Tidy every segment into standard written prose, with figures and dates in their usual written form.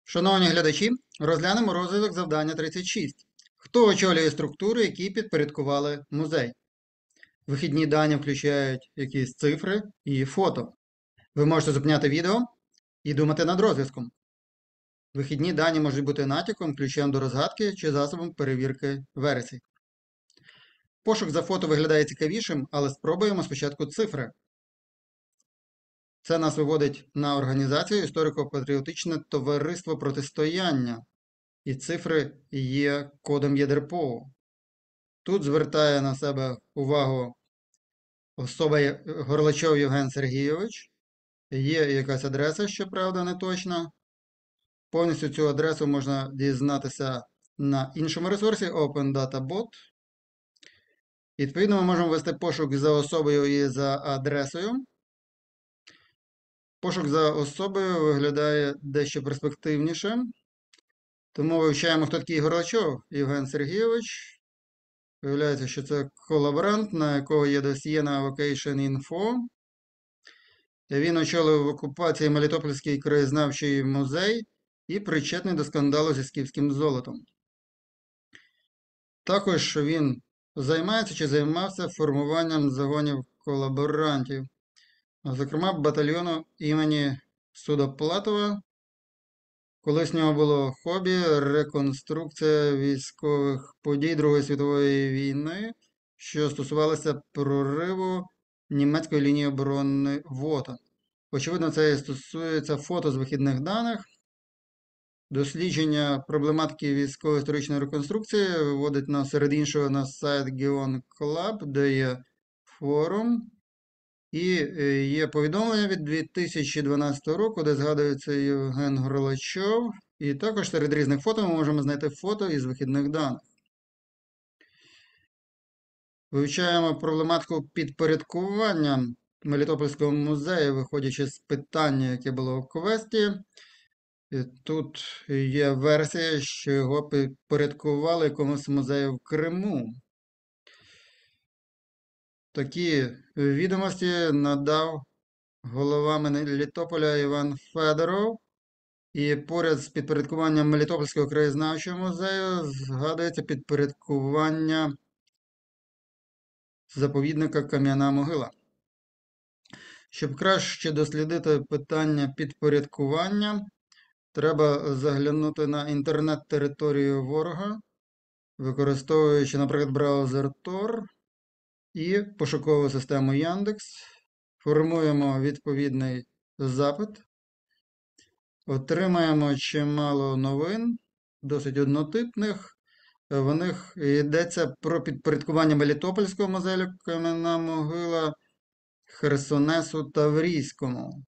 Шановні глядачі, розглянемо розвиток завдання 36. Хто очолює структури, які підпорядкували музей? Вихідні дані включають якісь цифри і фото. Ви можете зупиняти відео і думати над розв'язком. Вихідні дані можуть бути натяком, ключем до розгадки чи засобом перевірки версій. Пошук за фото виглядає цікавішим, але спробуємо спочатку цифри. Це нас виводить на організацію Історико-патріотичне товариство протистояння. І цифри є кодом ЄДРПО. Тут звертає на себе увагу особа Горлачов Євген Сергійович. Є якась адреса, щоправда, не точна. Повністю цю адресу можна дізнатися на іншому ресурсі Open Data Bot. Відповідно, ми можемо ввести пошук за особою і за адресою. Пошук за особою виглядає дещо перспективніше. Тому вивчаємо, хто такий Горлачов Євген Сергійович. Виявляється, що це колаборант, на якого є досьє на Vocation Info. Він очолив в окупації Мелітопольський краєзнавчий музей і причетний до скандалу зі скіфським золотом. Також він займається чи займався формуванням загонів колаборантів, зокрема батальйону імені Судоплатова. Колись в нього було хобі реконструкція військових подій Другої світової війни, що стосувалося прориву німецької лінії оборони ВОТа. Очевидно, це і стосується фото з вихідних даних. Дослідження проблематики військово-історичної реконструкції виводить нас серед іншого на сайт Geon Club, де є форум. І є повідомлення від 2012 року, де згадується Євген Горлачов. І також серед різних фото ми можемо знайти фото із вихідних даних. Вивчаємо проблематику підпорядкування Мелітопольського музею, виходячи з питання, яке було в квесті. І тут є версія, що його підпорядкували якомусь музею в Криму. Такі відомості надав голова Мелітополя Іван Федоров. І поряд з підпорядкуванням Мелітопольського краєзнавчого музею згадується підпорядкування заповідника Кам'яна Могила. Щоб краще дослідити питання підпорядкування, треба заглянути на інтернет-територію ворога, використовуючи, наприклад, браузер Tor і пошукову систему Яндекс. Формуємо відповідний запит. Отримаємо чимало новин, досить однотипних. В них йдеться про підпорядкування Мелітопольського музею Кам'яна Могила, Херсонесу Таврійському.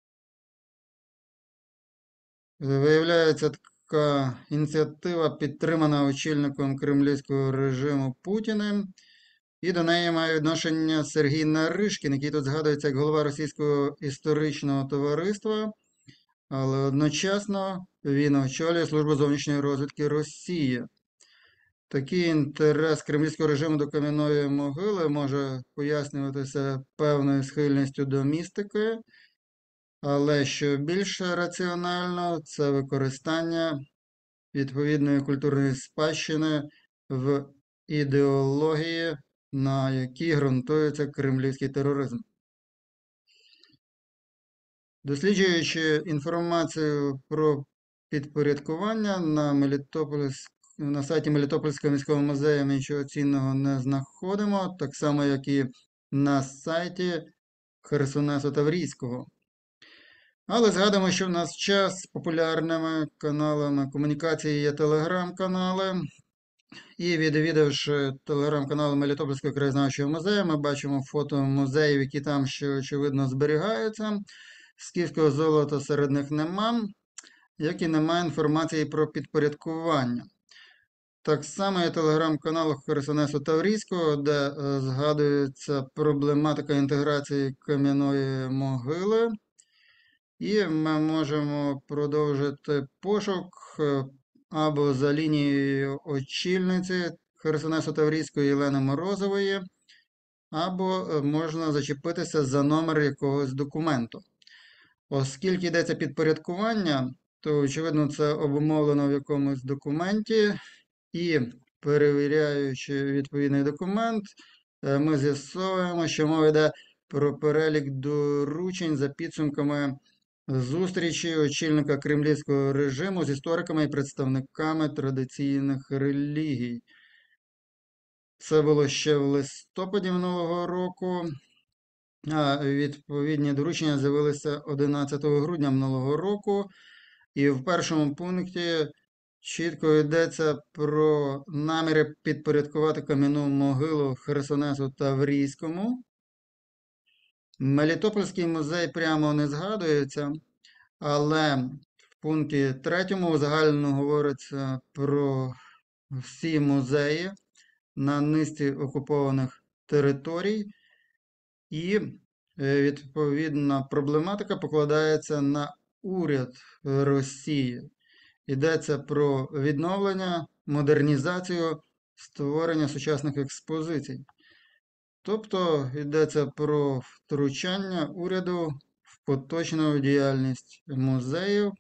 Виявляється, така ініціатива підтримана очільником кремлівського режиму Путіним. І до неї має відношення Сергій Наришкін, який тут згадується як голова Російського історичного товариства. Але одночасно він очолює Службу зовнішньої розвідки Росії. Такий інтерес кремлівського режиму до Кам'яної Могили може пояснюватися певною схильністю до містики, але що більш раціонально, це використання відповідної культурної спадщини в ідеології, на якій ґрунтується кремлівський тероризм. Досліджуючи інформацію про підпорядкування на сайті Мелітопольського міського музею, ми нічого цінного не знаходимо, так само, як і на сайті Херсонесу Таврійського. Але згадуємо, що в нас час популярними каналами комунікації є телеграм-канали. І відвідавши телеграм-канал Мелітопольського краєзнавчого музею, ми бачимо фото музеїв, які там ще, очевидно, зберігаються. Скіфського золота серед них нема, як і немає інформації про підпорядкування. Так само є телеграм-канал Херсонесу Таврійського, де згадується проблематика інтеграції Кам'яної Могили. І ми можемо продовжити пошук або за лінією очільниці Херсонесу Таврійської Єлени Морозової, або можна зачепитися за номер якогось документу. Оскільки йдеться підпорядкування, то, очевидно, це обумовлено в якомусь документі. І, перевіряючи відповідний документ, ми з'ясовуємо, що мова йде про перелік доручень за підсумками зустрічі очільника кремлівського режиму з істориками і представниками традиційних релігій. Це було ще в листопаді минулого року. Відповідні доручення з'явилися 11 грудня минулого року. І в першому пункті чітко йдеться про наміри підпорядкувати кам'яну могилу Херсонесу Таврійському. Мелітопольський музей прямо не згадується, але в пункті 3 узагальнено говориться про всі музеї на низці окупованих територій, і відповідна проблематика покладається на уряд Росії. Йдеться про відновлення, модернізацію, створення сучасних експозицій. Тобто йдеться про втручання уряду в поточну діяльність музеїв.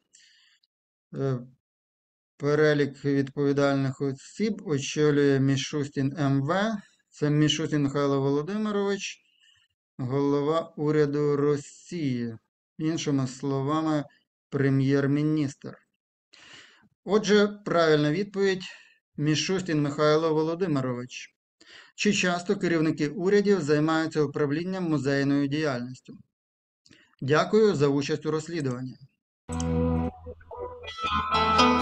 Перелік відповідальних осіб очолює Мішустін МВ. Це Мішустін Михайло Володимирович, голова уряду Росії. Іншими словами, прем'єр-міністр. Отже, правильна відповідь – Мішустін Михайло Володимирович. Чи часто керівники урядів займаються управлінням музейною діяльністю? Дякую за участь у розслідуванні.